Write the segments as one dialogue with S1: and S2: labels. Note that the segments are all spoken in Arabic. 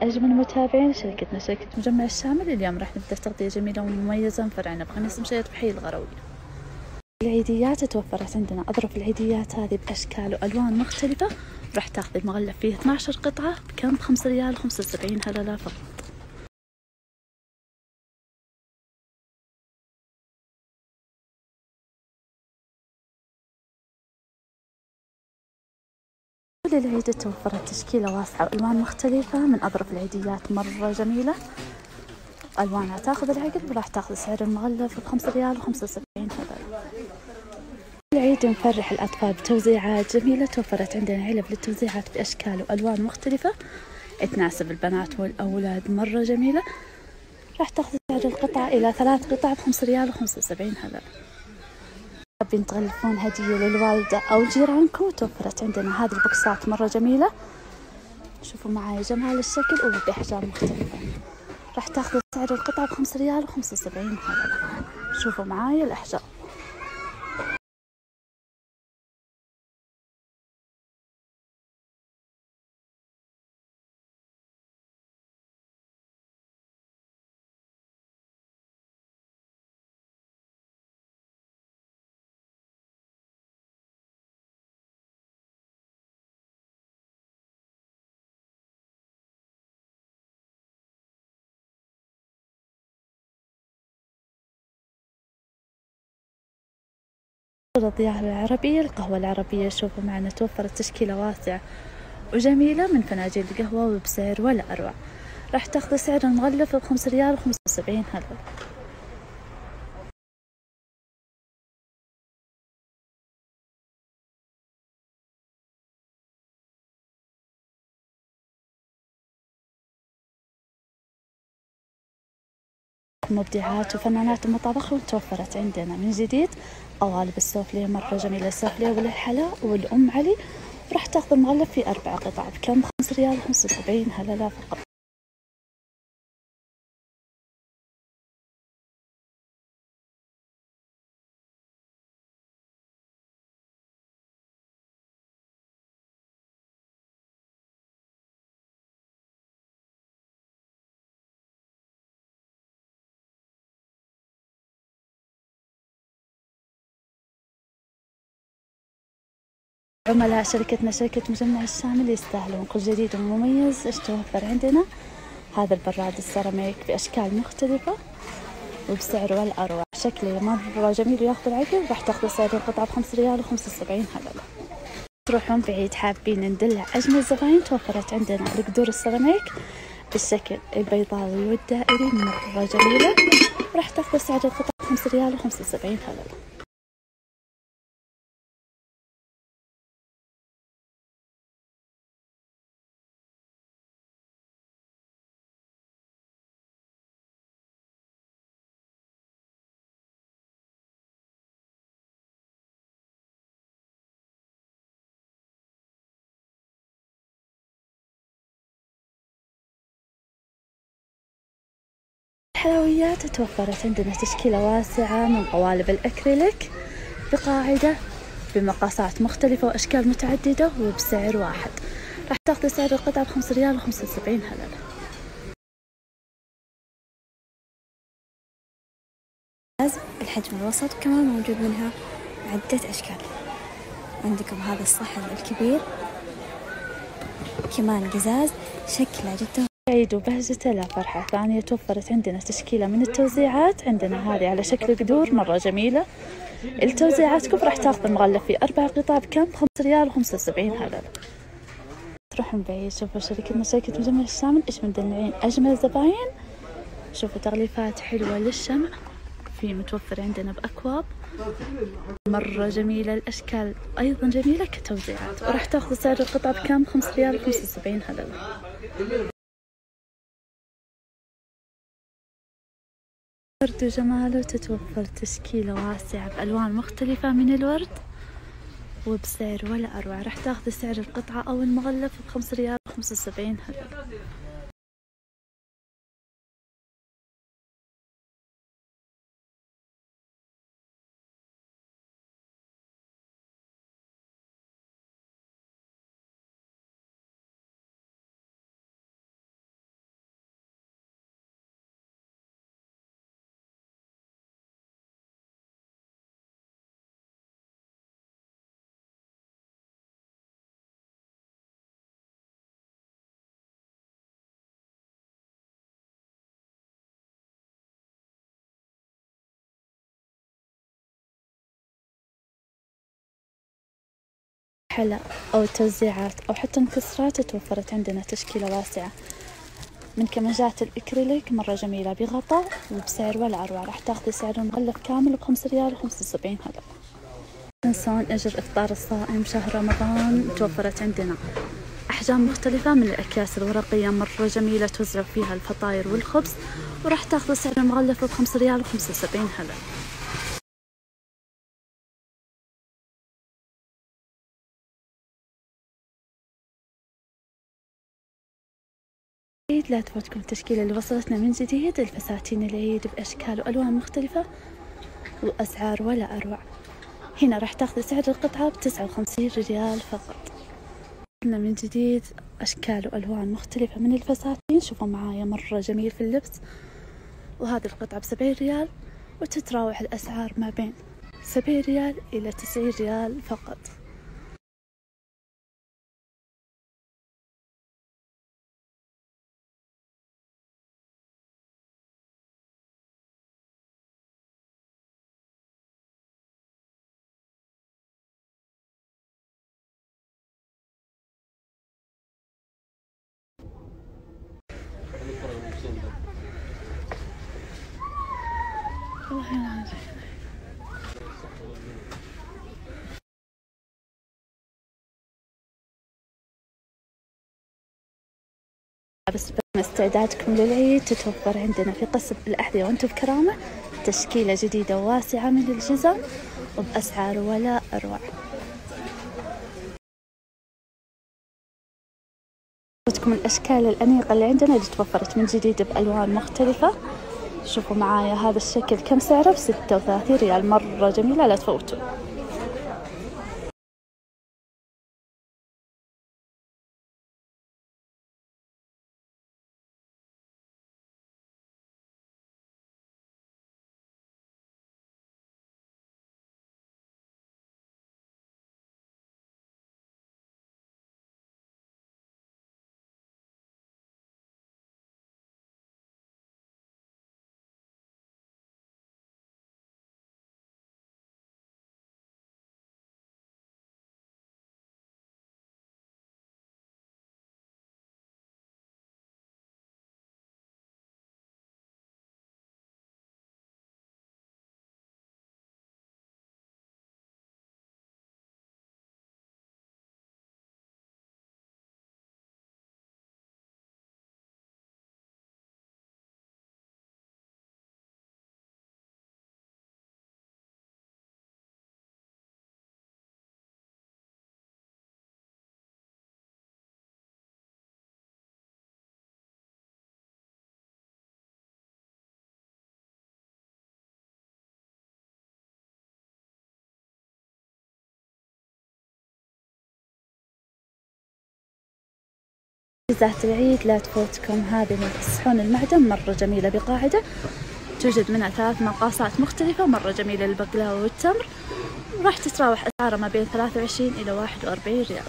S1: أجمل متابعين شركتنا شركة مجمع الشامل. اليوم راح نبدأ تغطية جميلة ومميزة من فرعنا بخميس مشيط بحي الغروية. العيديات توفرت عندنا أظرف العيديات هذه بأشكال وألوان مختلفة، راح تاخذ المغلف فيه 12 قطعة بكم ب5 ريال و75 هللة فقط. للعيد توفرت تشكيلة واسعة وألوان مختلفة من أظرف العيديات مرة جميلة، ألوانها تاخذ العقد وراح تاخذ سعر المغلف ب5 ريال و75 هللة. العيد نفرح الأطفال بتوزيعات جميلة، توفرت عندنا علب للتوزيعات بأشكال وألوان مختلفة تناسب البنات والأولاد مرة جميلة، راح تاخذ سعر القطعة إلى 3 قطع ب5 ريال و75 هللة. حابين تغلفون هدية للوالدة أو جيرانكم، توفرت عندنا هذه البوكسات مرة جميلة، شوفوا معايا جمال الشكل وبأحجام مختلفة، راح تاخذ سعر القطعة ب5 ريال و75 هللة. شوفوا معايا الأحجام. الضيافة العربية، القهوة العربية، شوفوا معنا توفرت تشكيلة واسعة وجميلة من فناجيل القهوة وبسعر ولا أروع، راح تاخذ سعر المغلف ب5 ريال و75 هللة. مبدعات وفنانات المطابخ توفرت عندنا من جديد قوالب السوفليه مرة جميلة، السوفليه والحلا والأم علي، راح تاخذ المغلف في 4 قطع بكم 5 ريال و75 هللة فقط. عملاء شركتنا شركة مجمع الشامل يستاهلون كل جديد ومميز. ايش توفر عندنا؟ هذا البراد السيراميك بأشكال مختلفة وبسعر ولا أروع، شكله مرة جميل وياخذ العقل، راح تاخذ سعر القطعة ب5 ريال و75 هللة. تروحون بعيد حابين ندلع أجمل زباين، توفرت عندنا القدور السيراميك بالشكل البيضاوي والدائري مرة جميلة، راح تاخذ سعر القطعة 5 ريال و75 هللة. الحلويات توفرت عندنا تشكيلة واسعة من قوالب الأكريليك بقاعدة بمقاسات مختلفة وأشكال متعددة وبسعر واحد، راح تاخذ سعر القطعة ب5 ريال و75 هللة.
S2: الحجم الوسط كمان موجود منها عدة أشكال. عندكم هذا الصحن الكبير كمان قزاز شكله جدا
S1: عيد وبهجته لا فرحة ثانية. توفرت عندنا تشكيلة من التوزيعات، عندنا هذه على شكل قدور مرة جميلة، التوزيعاتكم راح تاخذ المغلف في 4 قطع بكم 5 ريال و75 هللة. تروحون بعيد، شوفوا شركتنا شركة مجمع الشامل ايش مدلعين أجمل زباين، شوفوا تغليفات حلوة للشمع، في متوفر عندنا بأكواب مرة جميلة، الأشكال أيضا جميلة كتوزيعات، وراح تاخذ سعر القطعة بكم 5 ريال و75 هللة. ورد وجماله تتوفر تشكيلة واسعة بألوان مختلفة من الورد وبسعر ولا أروع، راح تاخذ سعر القطعة أو المغلف ب5 ريال و75 هللة. حلا أو توزيعات أو حتى مكسرات توفرت عندنا تشكيلة واسعة من كمجات الإكريليك مرة جميلة بغطاء وبسعر ولا أروع. راح تاخذي سعر المغلف كامل ب5 ريال و75 هلأ. تنسون أجر إفطار الصائم شهر رمضان توفرت عندنا أحجام مختلفة من الأكياس الورقية مرة جميلة توزع فيها الفطاير والخبز، وراح تاخذ سعر المغلف ب5 ريال و75 هلأ. لا تفوتكم التشكيلة اللي وصلتنا من جديد، الفساتين العيد بأشكال وألوان مختلفة وأسعار ولا أروع. هنا راح تاخذ سعر القطعة ب59 ريال فقط. من جديد أشكال وألوان مختلفة من الفساتين، شوفوا معايا مرة جميل في اللبس. وهذه القطعة ب70 ريال، وتتراوح الأسعار ما بين 70 ريال إلى 90 ريال فقط. بس استعدادكم للعيد تتوفر عندنا في قسم الأحذية وانتم بكرامة تشكيلة جديدة واسعة من الجزم وبأسعار ولا أروع. أوريكم الأشكال الأنيقة اللي عندنا اللي توفرت من جديد بألوان مختلفة. شوفوا معايا هذا الشكل كم سعره؟ ب36 ريال، مرة جميلة لا تفوتوا. تجهيزات العيد لا تفوتكم هذه من صحون المعدن مرة جميلة بقاعدة، توجد منها 3 مقاسات مختلفة مرة جميلة للبقلاوة والتمر، وراح تتراوح أسعارها ما بين 23 إلى 41 ريال.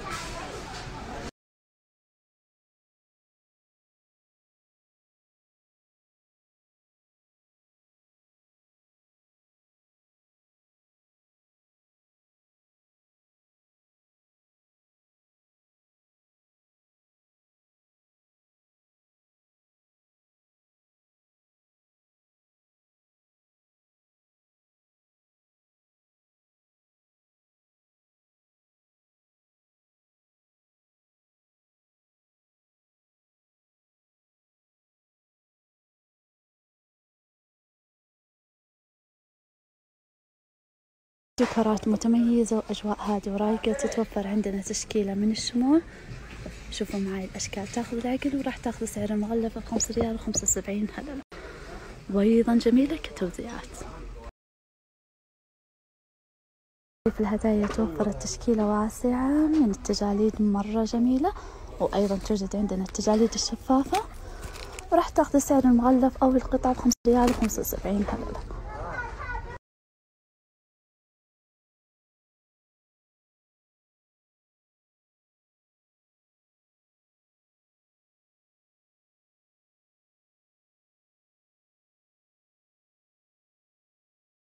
S1: ديكورات متميزة وأجواء هادئة ورايقة، تتوفر عندنا تشكيلة من الشموع. شوفوا معي الأشكال تاخذ العقل، وراح تاخذ سعر المغلف ب5 ريال و75 هلأ، وأيضا جميلة كتوزيعات. في الهدايا توفرت تشكيلة واسعة من التجاليد مرة جميلة، وأيضا توجد عندنا التجاليد الشفافة، وراح تاخذ سعر المغلف أو القطعة ب5 ريال و75 هلأ.